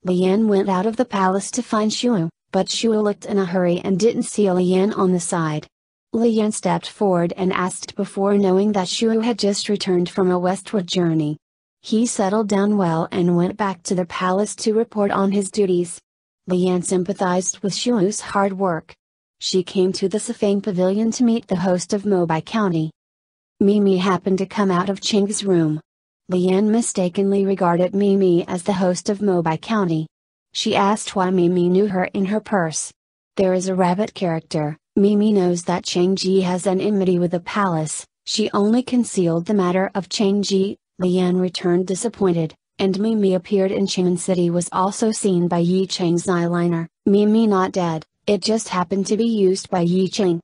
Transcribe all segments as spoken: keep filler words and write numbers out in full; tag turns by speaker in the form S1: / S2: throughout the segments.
S1: Lian went out of the palace to find Shuo, but Shuo looked in a hurry and didn't see Lian on the side. Lian stepped forward and asked before knowing that Shuo had just returned from a westward journey. He settled down well and went back to the palace to report on his duties. Lian sympathized with Shuo's hard work. She came to the Sifang Pavilion to meet the host of Mobai County. Mimi happened to come out of Ching's room. Lian mistakenly regarded Mimi as the host of Mobai County. She asked why Mimi knew her in her purse. There is a rabbit character. Mimi knows that Changji has an enmity with the palace. She only concealed the matter of Changji. Lian returned disappointed, and Mimi appeared in Chang'an City was also seen by Yi Chang's eyeliner. Mimi not dead, it just happened to be used by Yi Chang.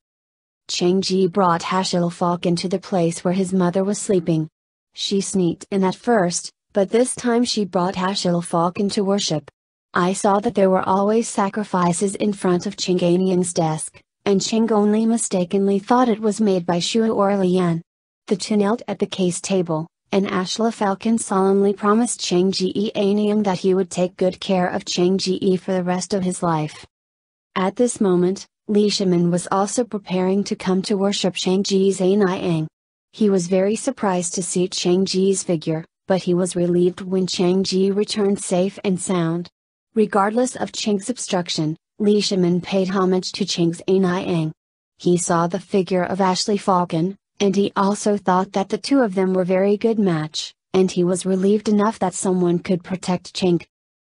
S1: Changji brought Hashil Falcon to the place where his mother was sleeping. She sneaked in at first, but this time she brought Hashil Falcon to worship. I saw that there were always sacrifices in front of Ching'anian's desk, and Ching only mistakenly thought it was made by Shuo or Lian. The two knelt at the case table, and Ashla Falcon solemnly promised Changji Anian that he would take good care of Changji for the rest of his life. At this moment, Li Shimin was also preparing to come to worship Changji's Aniang. He was very surprised to see Changji's figure, but he was relieved when Changji returned safe and sound. Regardless of Ching's obstruction, Li Shimin paid homage to Ching's Aniang. He saw the figure of Ashley Falcon, and he also thought that the two of them were very good match, and he was relieved enough that someone could protect Ching.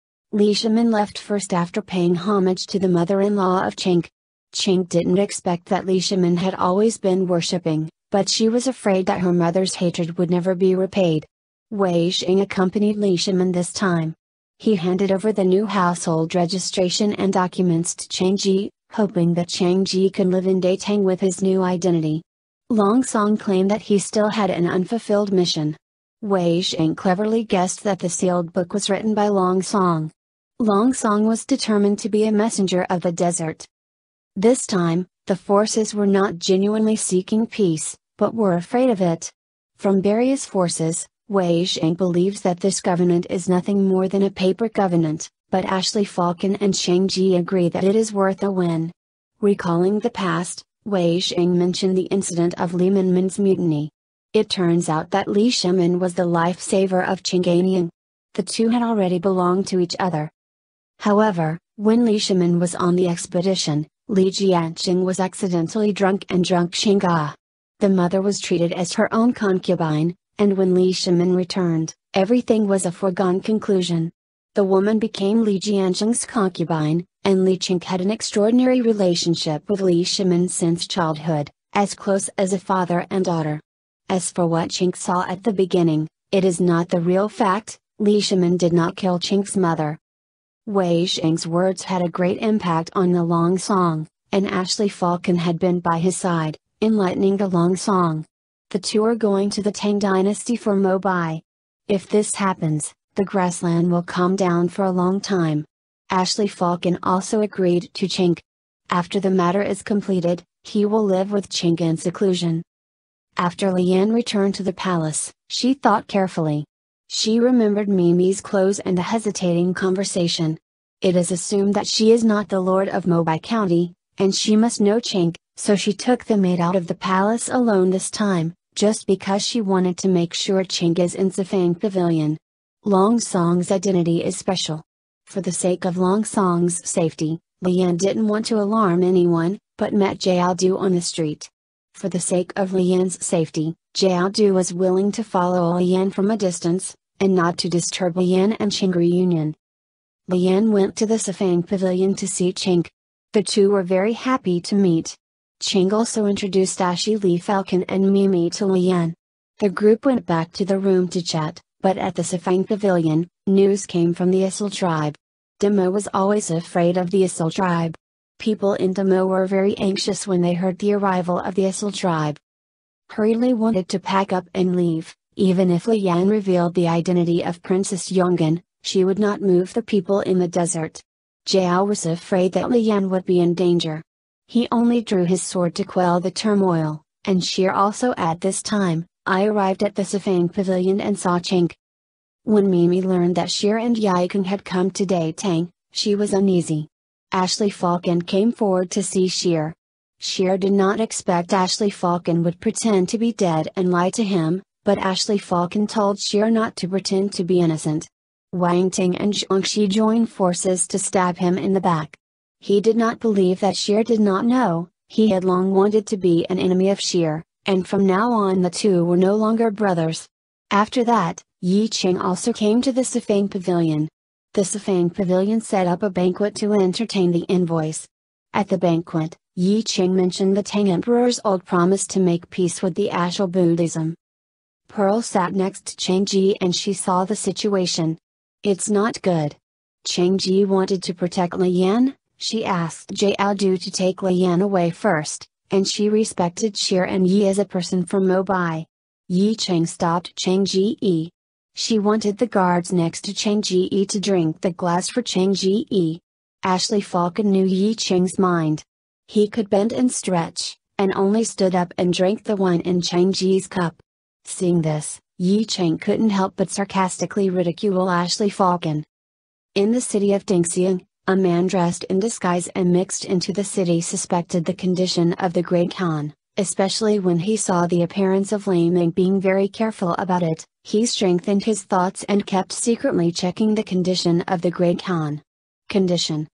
S1: Li Shimin left first after paying homage to the mother-in-law of Ching. Ching didn't expect that Li Shimin had always been worshipping, but she was afraid that her mother's hatred would never be repaid. Wei Xing accompanied Li Shimin this time. He handed over the new household registration and documents to Changji, hoping that Changji could live in Datang with his new identity. Long Song claimed that he still had an unfulfilled mission. Wei Xing cleverly guessed that the sealed book was written by Long Song. Long Song was determined to be a messenger of the desert. This time, the forces were not genuinely seeking peace, but were afraid of it. From various forces, Wei Xing believes that this covenant is nothing more than a paper covenant, but Ashley Falcon and Changji agree that it is worth a win. Recalling the past, Wei Xing mentioned the incident of Li Minmin's mutiny. It turns out that Li Shimin was the lifesaver of Ching'anian. The two had already belonged to each other. However, when Li Shimin was on the expedition, Li Jianqing was accidentally drunk and drunk Xing'an. The mother was treated as her own concubine, and when Li Shimin returned, everything was a foregone conclusion. The woman became Li Jianqing's concubine, and Li Qing had an extraordinary relationship with Li Shimin since childhood, as close as a father and daughter. As for what Qing saw at the beginning, it is not the real fact. Li Shimin did not kill Qing's mother. Wei Xing's words had a great impact on the Long Song, and Ashley Falcon had been by his side, enlightening the Long Song. The two are going to the Tang dynasty for Mobai. If this happens, the grassland will calm down for a long time. Ashley Falcon also agreed to Ching. After the matter is completed, he will live with Ching in seclusion. After Lian returned to the palace, she thought carefully. She remembered Mimi's clothes and the hesitating conversation. It is assumed that she is not the lord of Mobai County, and she must know Ching, so she took the maid out of the palace alone this time, just because she wanted to make sure Ching is in Sifang Pavilion. Long Song's identity is special. For the sake of Long Song's safety, Lian didn't want to alarm anyone, but met Jiao Du on the street. For the sake of Lian's safety, Jiao Du was willing to follow Lian from a distance, and not to disturb Lian and Ching reunion. Lian went to the Sifang Pavilion to see Ching. The two were very happy to meet. Ching also introduced Ashley Falcon and Mimi to Lian. The group went back to the room to chat, but at the Sifang Pavilion, news came from the Isil tribe. Demo was always afraid of the Isil tribe. People in Demo were very anxious when they heard the arrival of the Isil tribe. Hurriedly wanted to pack up and leave. Even if Lian revealed the identity of Princess Yongan, she would not move the people in the desert. Jiao was afraid that Lian would be in danger. He only drew his sword to quell the turmoil, and Sheer also at this time. I arrived at the Sifang Pavilion and saw Ching. When Mimi learned that Shir and Yikeng had come to Datang, she was uneasy. Ashley Falcon came forward to see Shir. Shir did not expect Ashley Falcon would pretend to be dead and lie to him, but Ashley Falcon told Shir not to pretend to be innocent. Wang Ting and Zhongxi joined forces to stab him in the back. He did not believe that Shir did not know. He had long wanted to be an enemy of Shir, and from now on the two were no longer brothers. After that, Yi Ching also came to the Sifang Pavilion. The Sifang Pavilion set up a banquet to entertain the envoys. At the banquet, Yi Ching mentioned the Tang Emperor's old promise to make peace with the Ashel Buddhism. Pearl sat next to Chang Ji and she saw the situation. It's not good. Chang Ji wanted to protect Li Yan. She asked Jiao Du to take Li Yan away first, and she respected Shir and Yi as a person from Mobai. Yi Ching stopped Chang Ji. She wanted the guards next to Chang Ji to drink the glass for Chang Ji. Ashley Falcon knew Yi Ching's mind. He could bend and stretch, and only stood up and drank the wine in Chang Ji's cup. Seeing this, Yi Ching couldn't help but sarcastically ridicule Ashley Falcon. In the city of Dingxiang, a man dressed in disguise and mixed into the city suspected the condition of the Great Khan, especially when he saw the appearance of Lei Ming being very careful about it. He strengthened his thoughts and kept secretly checking the condition of the Great Khan. Condition: